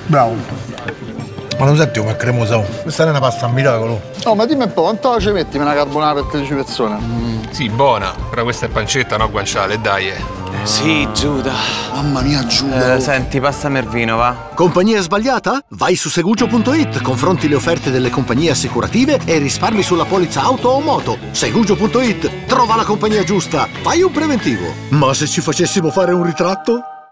Bravo. Ma non senti come è cremosa? Questa non è una pasta a miracolo. Oh, ma dimmi un po', quanto la ci metti una carbonara per 13 persone? Sì, buona, però questa è pancetta, no guanciale, dai. Sì, Giuda. Mamma mia, Giuda. Senti, passami il vino, va? Compagnia sbagliata? Vai su segugio.it, confronti le offerte delle compagnie assicurative e risparmi sulla polizza auto o moto. Segugio.it, trova la compagnia giusta, fai un preventivo. Ma se ci facessimo fare un ritratto?